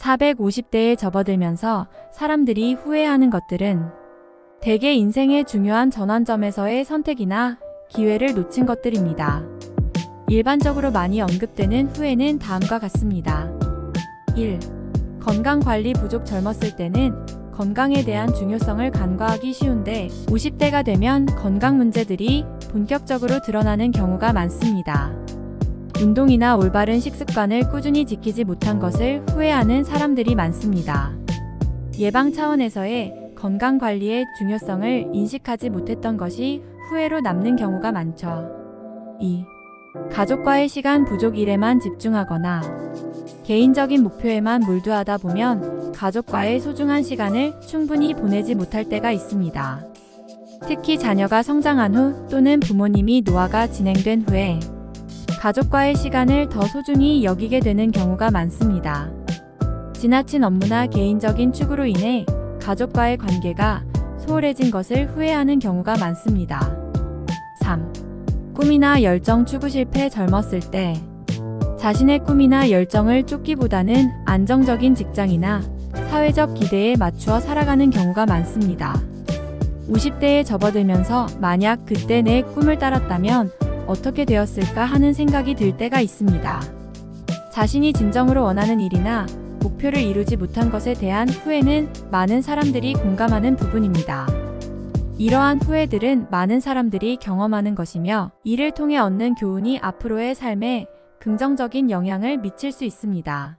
450대에 접어들면서 사람들이 후회하는 것들은 대개 인생의 중요한 전환점에서의 선택이나 기회를 놓친 것들입니다. 일반적으로 많이 언급되는 후회는 다음과 같습니다. 1. 건강관리 부족. 젊었을 때는 건강에 대한 중요성을 간과하기 쉬운데 50대가 되면 건강 문제들이 본격적으로 드러나는 경우가 많습니다. 운동이나 올바른 식습관을 꾸준히 지키지 못한 것을 후회하는 사람들이 많습니다. 예방 차원에서의 건강관리의 중요성을 인식하지 못했던 것이 후회로 남는 경우가 많죠. 2. 가족과의 시간 부족. 일에만 집중하거나 개인적인 목표에만 몰두하다 보면 가족과의 소중한 시간을 충분히 보내지 못할 때가 있습니다. 특히 자녀가 성장한 후 또는 부모님이 노화가 진행된 후에 가족과의 시간을 더 소중히 여기게 되는 경우가 많습니다. 지나친 업무나 개인적인 추구로 인해 가족과의 관계가 소홀해진 것을 후회하는 경우가 많습니다. 3. 꿈이나 열정 추구 실패. 젊었을 때 자신의 꿈이나 열정을 쫓기보다는 안정적인 직장이나 사회적 기대에 맞추어 살아가는 경우가 많습니다. 50대에 접어들면서 만약 그때 내 꿈을 따랐다면 어떻게 되었을까 하는 생각이 들 때가 있습니다. 자신이 진정으로 원하는 일이나 목표를 이루지 못한 것에 대한 후회는 많은 사람들이 공감하는 부분입니다. 이러한 후회들은 많은 사람들이 경험하는 것이며 이를 통해 얻는 교훈이 앞으로의 삶에 긍정적인 영향을 미칠 수 있습니다.